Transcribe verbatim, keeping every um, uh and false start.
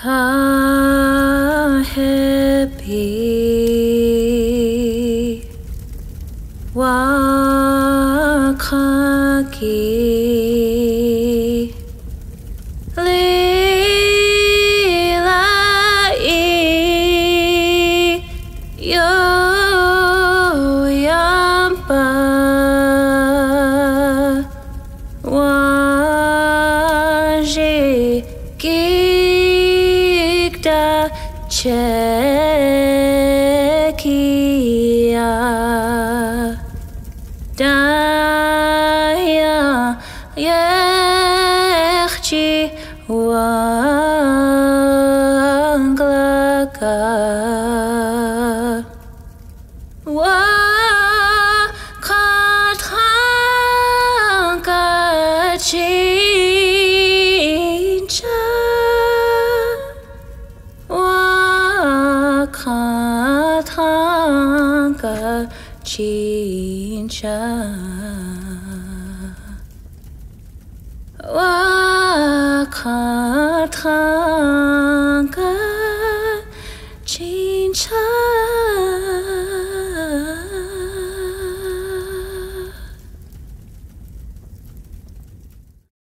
Hanhepi Wakan Lila iyoyanpa Wanji kikta chekiya Tanyan yehci wanglaka Wakan Tanka cinca Wakan Tanka cinca Wakan Tanka